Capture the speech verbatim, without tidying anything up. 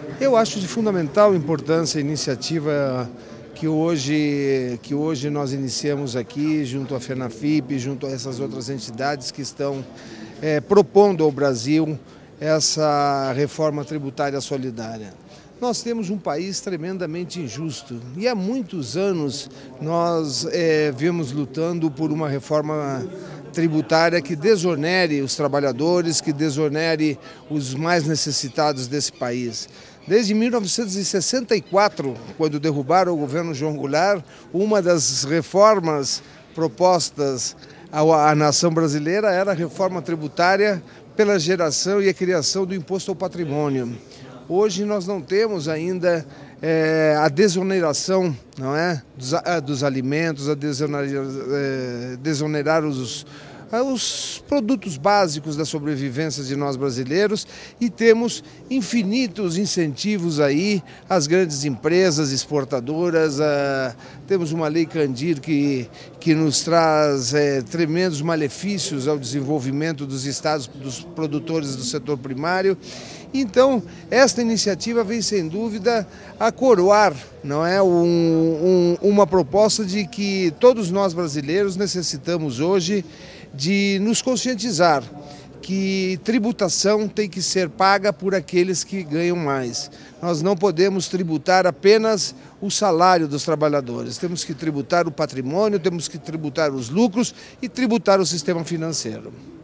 Eu acho de fundamental importância a iniciativa que hoje, que hoje nós iniciamos aqui, junto à FENAFIP, junto a essas outras entidades que estão é, propondo ao Brasil essa reforma tributária solidária. Nós temos um país tremendamente injusto e há muitos anos nós é, vemos lutando por uma reforma tributária que desonere os trabalhadores, que desonere os mais necessitados desse país. Desde mil novecentos e sessenta e quatro, quando derrubaram o governo João Goulart, uma das reformas propostas à nação brasileira era a reforma tributária pela geração e a criação do imposto ao patrimônio. Hoje nós não temos ainda é, a desoneração, não é, dos, a, dos alimentos, a desonerar, é, desonerar os, os produtos básicos da sobrevivência de nós brasileiros, e temos infinitos incentivos aí às grandes empresas exportadoras. A, temos uma lei Candir que, que nos traz é, tremendos malefícios ao desenvolvimento dos estados, dos produtores do setor primário. Então, esta iniciativa vem, sem dúvida, a coroar, não é, um, um, uma proposta de que todos nós brasileiros necessitamos hoje de nos conscientizar que tributação tem que ser paga por aqueles que ganham mais. Nós não podemos tributar apenas o salário dos trabalhadores, temos que tributar o patrimônio, temos que tributar os lucros e tributar o sistema financeiro.